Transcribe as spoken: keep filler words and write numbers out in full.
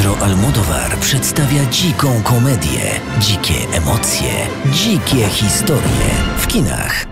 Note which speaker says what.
Speaker 1: Pedro Almodóvar przedstawia dziką komedię, dzikie emocje, dzikie historie w kinach.